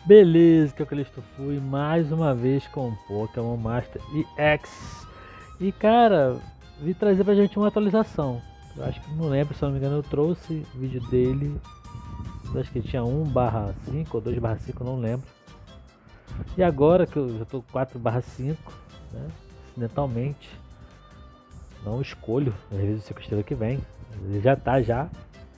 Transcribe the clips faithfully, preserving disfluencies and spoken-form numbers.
Beleza, que é o Calisto fui mais uma vez com o Pokémon Master E X. E cara, vim trazer pra gente uma atualização. Eu acho que não lembro, se eu não me engano, eu trouxe vídeo dele. Eu acho que tinha um barra cinco ou dois barra cinco, não lembro. E agora que eu já tô quatro barra cinco, né? Acidentalmente. Não escolho, às vezes o cinco estrelas que vem. Ele já tá já.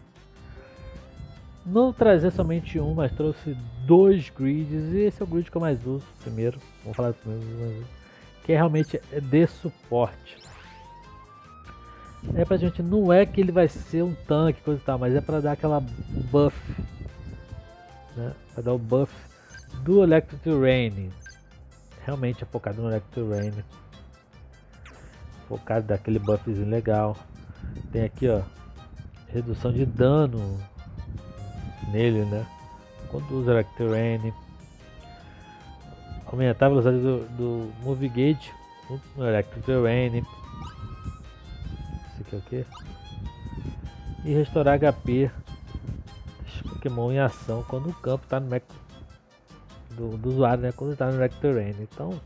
Não trazer somente um, mas trouxe dois grids. E esse é o grid que eu mais uso primeiro. Vamos falar primeiro. Que é realmente é de suporte. É pra gente, não é que ele vai ser um tanque, coisa e tal, mas é pra dar aquela buff, né? Pra dar o buff do Electric Terrain. Realmente é focado no Electric Terrain. Focado daquele buffzinho legal. Tem aqui, ó, redução de dano nele, né? Quando usa Electric Terrain. Aumentar a velocidade do, do Move Gauge no Electric Terrain. Isso aqui é o que? E restaurar H P dos Pokémon em ação quando o campo está no do, do usuário, né? Quando está no Electric Terrain. Então,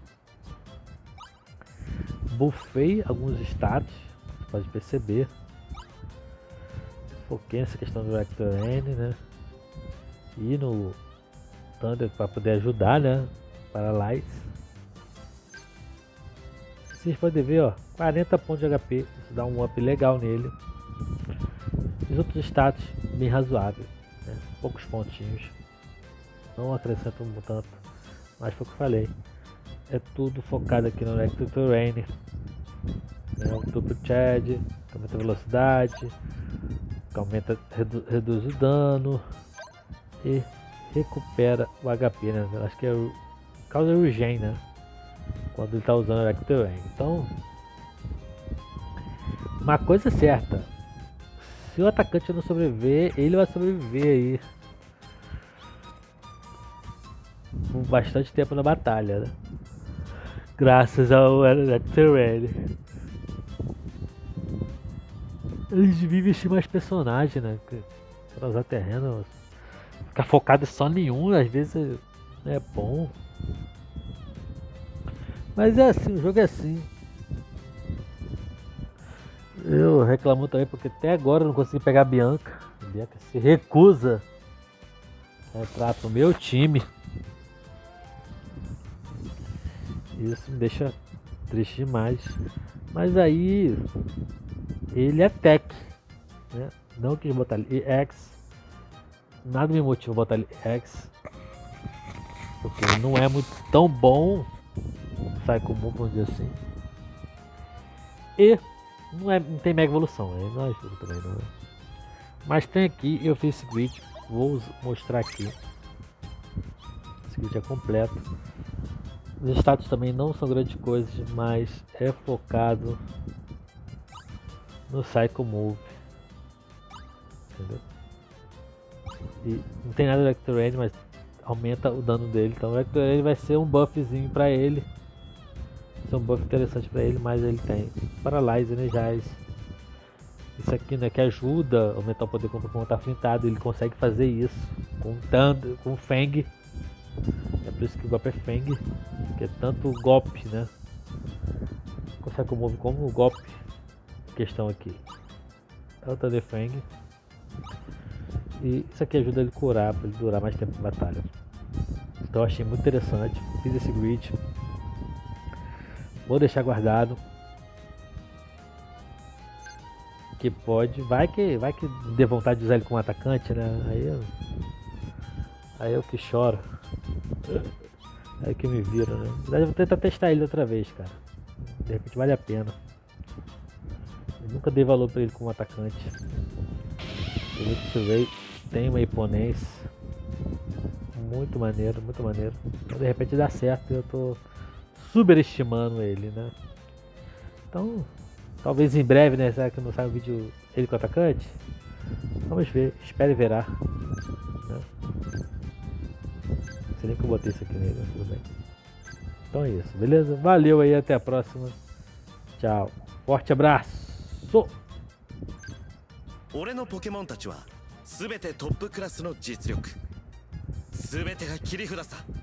buffei alguns status, você pode perceber. Foquei nessa questão do Electric Terrain, né? E no Thunder para poder ajudar, né? Paralyze. Vocês podem ver, ó, quarenta pontos de H P, isso dá um up legal nele. Os outros status bem razoáveis, né? Poucos pontinhos, não acrescentam tanto, mas foi o que eu falei. É tudo focado aqui no Electric Terrain, né? O duplo charge, que aumenta a velocidade, que aumenta, redu reduz o dano e recupera o H P, né? Acho que é o causa o regen, né? Quando ele está usando o Electric Terrain. Então, uma coisa é certa, se o atacante não sobreviver, ele vai sobreviver aí por bastante tempo na batalha, né? Graças ao Electric Terrain. Eles deviam investir mais personagem, né? Para usar terreno, ficar focado só em um, às vezes é bom. Mas é assim, o jogo é assim. Eu reclamo também porque até agora eu não consegui pegar a Bianca. A Bianca se recusa a entrar pro meu time. Isso me deixa triste demais. Mas aí ele é tech, né? Não quis botar ele E X. Nada me motiva a botar ele E X. Porque ele não é muito tão bom. Sai comum, vamos dizer assim. E não, é, não tem mega evolução, aí não ajuda também, não. Mas tem aqui, eu fiz esse grid, vou mostrar aqui. Esse grid é completo. Os status também não são grandes coisas, mas é focado no Psycho Move. Entendeu? E não tem nada do Electric Terrain, mas aumenta o dano dele. Então o Electric Terrain vai ser um buffzinho pra ele. Vai ser um buff interessante pra ele, mas ele tem Paralyze, Energize. Isso aqui, né, que ajuda a aumentar o poder quando o Pokémon tá flintado. Ele consegue fazer isso com Thunder, com Fang. É por isso que o golpe é Fang, que é tanto o golpe, né? Consegue mover como o golpe. Questão aqui é o Thunder Fang. E isso aqui ajuda ele a curar, para ele durar mais tempo na batalha. Então eu achei muito interessante. Fiz esse grid. Vou deixar guardado. Que pode, vai que, vai que dê vontade de usar ele como atacante, né? Aí eu, aí eu que choro. Aí que me vira, né? Eu vou tentar testar ele outra vez, cara. De repente vale a pena. Eu nunca dei valor pra ele como atacante. O Electric tem uma imponência muito maneiro, muito maneiro. Então, de repente dá certo e eu tô superestimando ele, né? Então, talvez em breve, né? Será que não sai um vídeo ele com o atacante? Vamos ver, espere e verá, né? Não sei nem que eu botei isso aqui nele, mas tudo bem. Então é isso, beleza? Valeu aí, até a próxima. Tchau. Forte abraço. 俺のポケモンたちは全てトップクラスの実力。 全てが切り札さ。